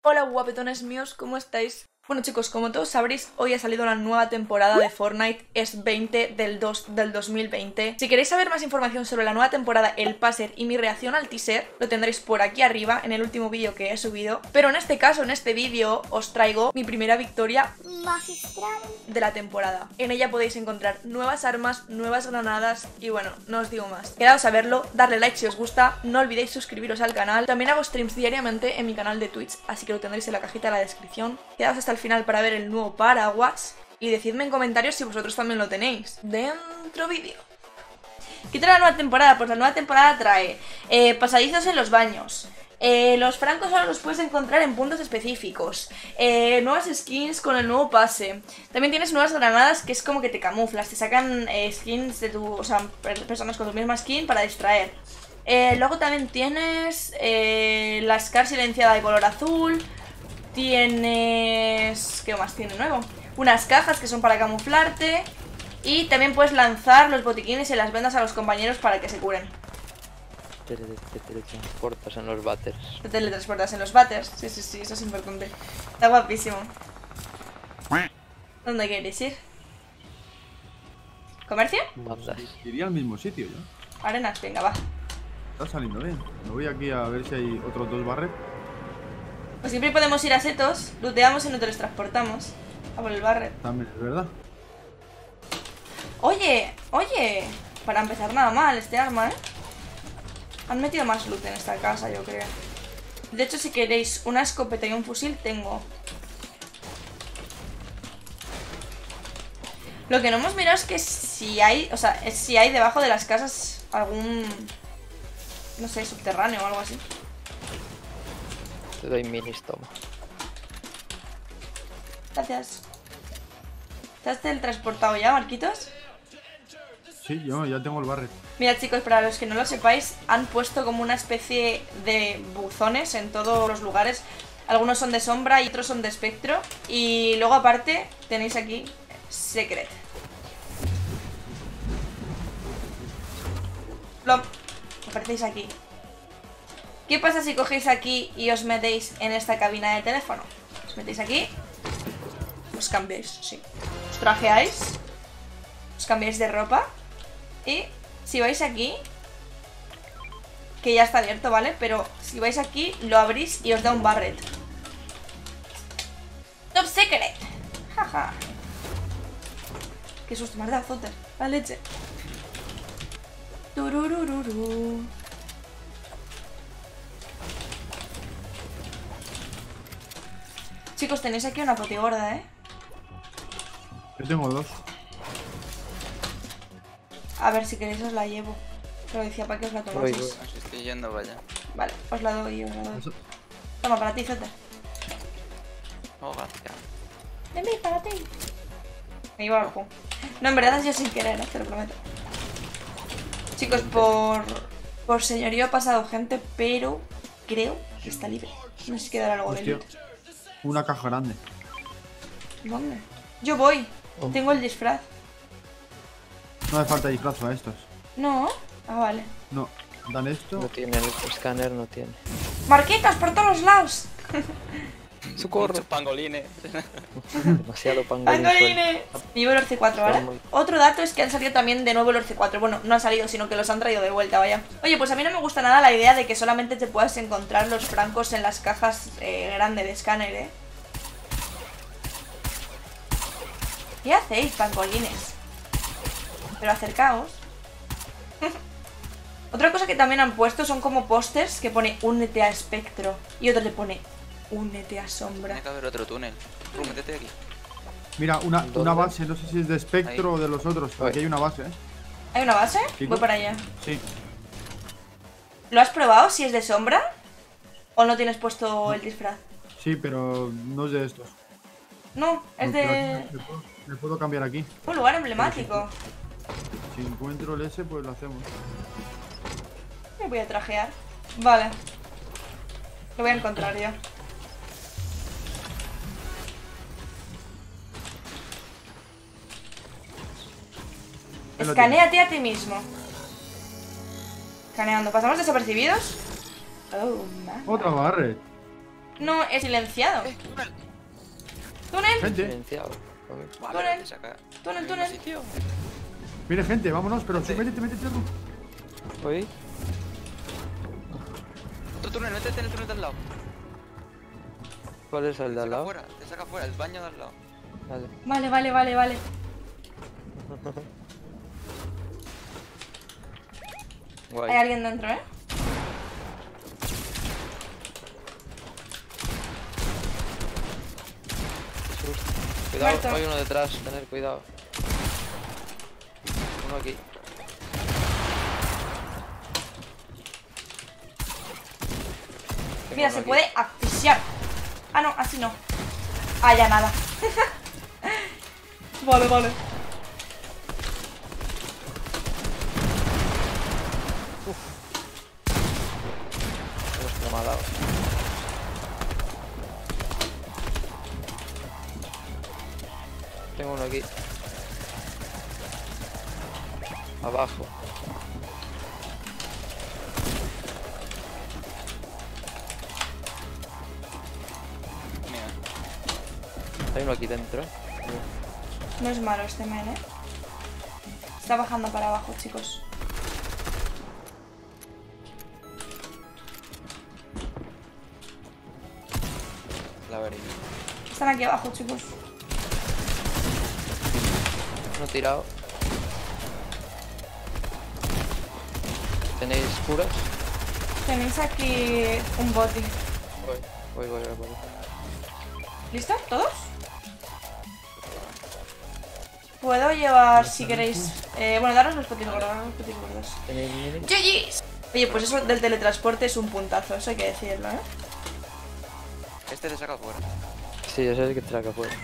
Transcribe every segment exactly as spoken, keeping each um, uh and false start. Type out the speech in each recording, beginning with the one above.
Hola guapetones míos, ¿cómo estáis? Bueno chicos, como todos sabréis, hoy ha salido la nueva temporada de Fortnite, es veinte del dos del dos mil veinte. Si queréis saber más información sobre la nueva temporada, el passer y mi reacción al teaser, lo tendréis por aquí arriba en el último vídeo que he subido. Pero en este caso, en este vídeo, os traigo mi primera victoria magistral de la temporada. En ella podéis encontrar nuevas armas, nuevas granadas y bueno, no os digo más. Quedaos a verlo, darle like si os gusta, no olvidéis suscribiros al canal. También hago streams diariamente en mi canal de Twitch, así que lo tendréis en la cajita de la descripción. Quedaos hasta el final para ver el nuevo paraguas y decidme en comentarios si vosotros también lo tenéis. Dentro vídeo. ¿Qué trae la nueva temporada? Pues la nueva temporada trae eh, pasadizos en los baños. Eh, los francos ahora los puedes encontrar en puntos específicos. Eh, nuevas skins con el nuevo pase. También tienes nuevas granadas que es como que te camuflas. Te sacan eh, skins de tu... O sea, personas con tu misma skin para distraer. Eh, luego también tienes eh, la Scar silenciada de color azul. Tienes... ¿Qué más tiene nuevo? Unas cajas que son para camuflarte. Y también puedes lanzar los botiquines y las vendas a los compañeros para que se curen. Te, te, te teletransportas en los váteres. Te teletransportas en los váteres. Sí, sí, sí, eso es importante. Está guapísimo. ¿Dónde queréis ir? ¿Comercio? Bandas. Iría al mismo sitio, ¿no? Arenas, venga, va. Está saliendo bien. Me voy aquí a ver si hay otros dos barret. Pues siempre podemos ir a setos, looteamos y nos teletransportamos a por el barret. También es verdad. Oye, oye, para empezar nada mal este arma, ¿eh? Han metido más loot en esta casa, yo creo. De hecho, si queréis una escopeta y un fusil, tengo. Lo que no hemos mirado es que si hay, o sea, es si hay debajo de las casas algún, no sé, subterráneo o algo así. Te doy minis, toma. Gracias. ¿Te has teletransportado ya, Marquitos? Sí, yo ya tengo el barret. Mira chicos, para los que no lo sepáis, han puesto como una especie de buzones en todos los lugares. Algunos son de sombra y otros son de espectro. Y luego aparte tenéis aquí secret. Lo aparecéis aquí. ¿Qué pasa si cogéis aquí y os metéis en esta cabina de teléfono? Os metéis aquí, os cambiáis, sí. Os trajeáis, os cambiáis de ropa. Y si vais aquí, que ya está abierto, ¿vale? Pero si vais aquí, lo abrís y os da un barret. Top secret. Jaja. Qué susto, me has dado azotes. La leche. Tururururu. Chicos, tenéis aquí una poti gorda, ¿eh? Yo tengo dos. A ver, si queréis os la llevo. Pero decía para que os la tomaseis. Voy, Os estoy yendo, vaya. Vale, os la doy, os la doy. Eso- Toma, para ti, Zeta. Oh, gracias. Ven, ven, para ti. Me iba algo. No, en verdad yo sin querer, ¿eh? Te lo prometo. Chicos, por... Por señorío ha pasado gente, pero creo que está libre. No sé si quedará algo de Hostia. loot. Una caja grande. ¿Dónde? Yo voy. Oh. Tengo el disfraz. No hace falta disfraz a estos. No. Ah, vale. No, dan esto. No tiene el escáner, no tiene. Marquitas por todos los lados. ¡Socorro! Muchos pangolines. Demasiado pangolín suelto. ¡Pangolines! Llevo el Orce cuatro, ¿vale? Muy- Otro dato es que han salido también de nuevo el Orce cuatro. Bueno, no han salido, sino que los han traído de vuelta, vaya. Oye, pues a mí no me gusta nada la idea de que solamente te puedas encontrar los francos en las cajas eh, grandes de escáner, ¿eh? ¿Qué hacéis, pangolines? Pero acercaos. Otra cosa que también han puesto son como pósters que pone únete a espectro. Y otro le pone únete a sombra. Tiene que haber otro túnel. Ru, métete aquí. Mira, una, ¿Dónde? una base, no sé si es de espectro Ahí. o de los otros. Ahí. Aquí hay una base, ¿eh? ¿Hay una base? Sí. Voy para allá. Sí. ¿Lo has probado si es de sombra? ¿O no tienes puesto el disfraz? Sí, pero no es de estos. No, es Pero de... aquí me puedo- Me puedo cambiar aquí. un lugar emblemático. Si encuentro el S, pues lo hacemos. Me voy a trajear. Vale. Lo voy a encontrar yo. Ahí lo Escanéate a ti mismo. Escaneando. ¿Pasamos desapercibidos? Oh, man. Otra barret. No, es silenciado. Eh, túnel. ¡Túnel! Gente, Silenciado. Vale, Túnel. te saca. Túnel, al mismo túnel. sitio. viene gente, vámonos, pero Sí. métete, métete tú. Uy. Otro túnel, métete en el túnel de al lado. ¿Cuál es el de Te al saca lado? afuera, te saca afuera, el baño de al lado. Vale. Vale, vale, vale, vale. Guay. Hay alguien dentro, ¿eh? Qué susto. Cuidado, Muerto. hay uno detrás, tener cuidado. Uno aquí. Tengo Mira, uno se aquí. puede asfixiar. Ah, no, así no. Ah, ya nada. Vale, vale. Hostia, me ha dado. Tengo uno aquí. Abajo. Mira. Hay uno aquí dentro. No es malo este men, ¿eh? Está bajando para abajo, chicos. Laberinto. Están aquí abajo, chicos. Uno tirado. ¿Tenéis curas? Tenéis aquí un boti. Voy, voy, voy, voy. voy. ¿Listo? ¿Todos? Puedo llevar, si queréis... Eh, bueno, daros los potis gordos, daros los potis gordos. ¿Tenéis mini? G G's. Oye, pues eso del teletransporte es un puntazo, eso hay que decirlo, ¿eh? Este te saca afuera. Sí, ese es el que traga fuera.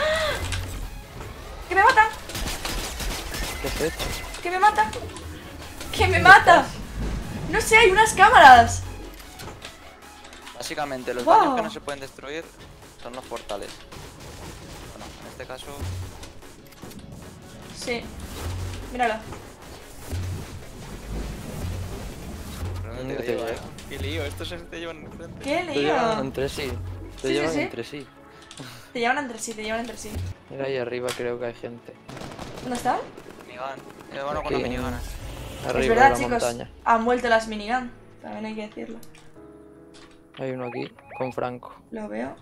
¡Que me mata! ¿Qué has hecho? ¡Que me mata! ¡Que me mata! No sé, hay unas cámaras. Básicamente, los Wow. baños que no se pueden destruir son los portales. Bueno, en este caso, Sí. Míralo. ¿pero dónde ¿Dónde te te lleva, lleva? eh? Qué lío, estos se te llevan enfrente. ¿Qué Te llevan lío? entre sí. Te Sí, llevan sí, sí. entre sí. Te llevan entre sí, te llevan entre sí. Mira ahí arriba, creo que hay gente. ¿Dónde están? Minigun. Eh, bueno, con Aquí la en- minigana. Arriba Es verdad, de la chicos. montaña. Han vuelto las minigun. También hay que decirlo. Hay uno aquí, con Franco. Lo veo.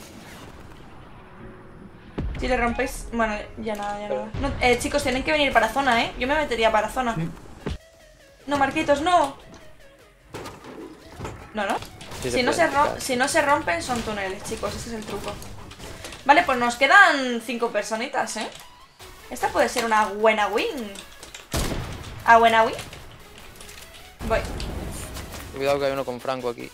Si le rompéis... Bueno, ya nada, ya nada. No, eh, chicos, tienen que venir para zona, ¿eh? Yo me metería para zona. Sí. No, Marquitos, no. No, no. Sí Si no, se pueden rom- quitar. si no se rompen, son túneles, chicos. Ese es el truco. Vale, pues nos quedan cinco personitas, ¿eh? Esta puede ser una buena win. ¿A buena win? Voy. Cuidado que hay uno con Franco aquí.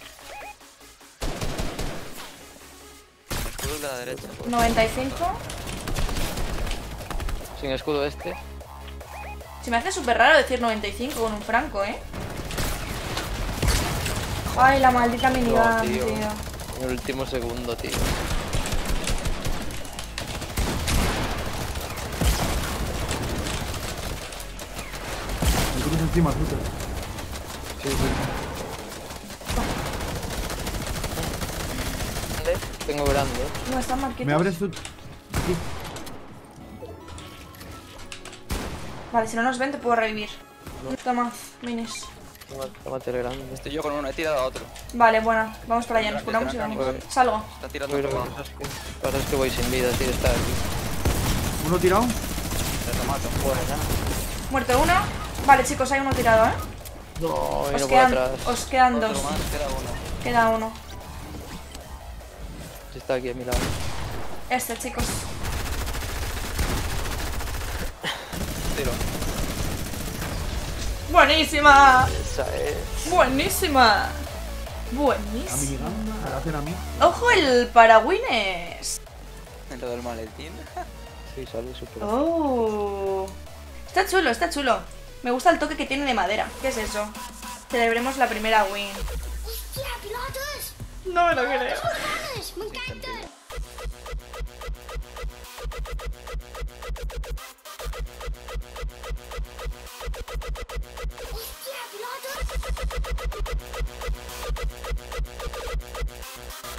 Escudo de la derecha. noventa y cinco. Sin escudo este. Se me hace súper raro decir noventa y cinco con un franco, ¿eh? Ay, la maldita minigun, No, tío. tío. En el último segundo, tío. Me cruzas encima, cruzas. Sí, sí. ¿Dónde? Tengo grande. No, están marquitos. Me abres tú. Aquí. Vale, si no nos ven, te puedo revivir. Toma, minis. Toma- Tómate el grande. Estoy yo con uno, he tirado a otro. Vale, bueno, vamos para allá, nos curamos y vamos. Vale. Salgo. Está tirando Voy, a lo otro. que pasa es que, pasa es que voy sin vida, tío. Está aquí. Uno tirado. Te tomato. Buena. Muerto uno. Vale, chicos, hay uno tirado, ¿eh? No, y Os no por quedan, atrás. os quedan Otro dos. más, queda uno. Queda uno. Está aquí a mi lado. Este, chicos. Tiro. ¡Buenísima! Esa es. ¡Buenísima! A Buenísima. minigun. Me la hacen a mí. ¡Ojo el paragüines! Dentro del maletín. Sí, sale súper. ¡Oh! Está chulo, está chulo. Me gusta el toque que tiene de madera. ¿Qué es eso? Celebremos la primera win. ¡Hostia, pilotos! No me lo creo. ¡Jodas! ¡Me encanta! ¡Hostia, pilotos!